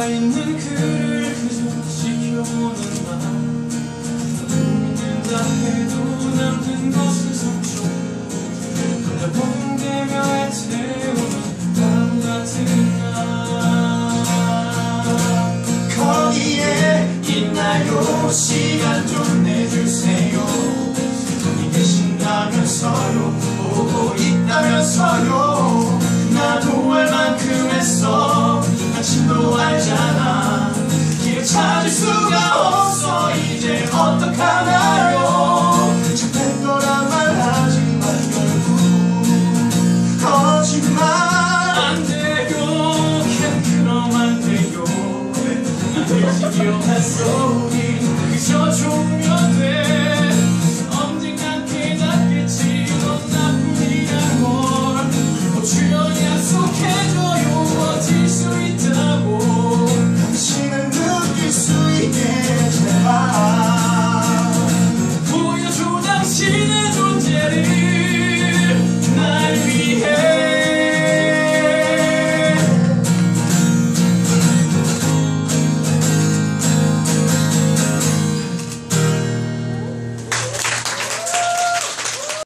있는 그를 그저 지켜보는 나 믿는다 해도 남는 것은 상처 돌려본대며 애태우는 바보 같은 나 거기에 있나요? 시간 좀 내주세요. 거기 계신다면서요. 보고 있다면서요. 나도 얼만큼 했어 당신도 알잖아. 길 찾을 수가 없어. 이제 어떡하나.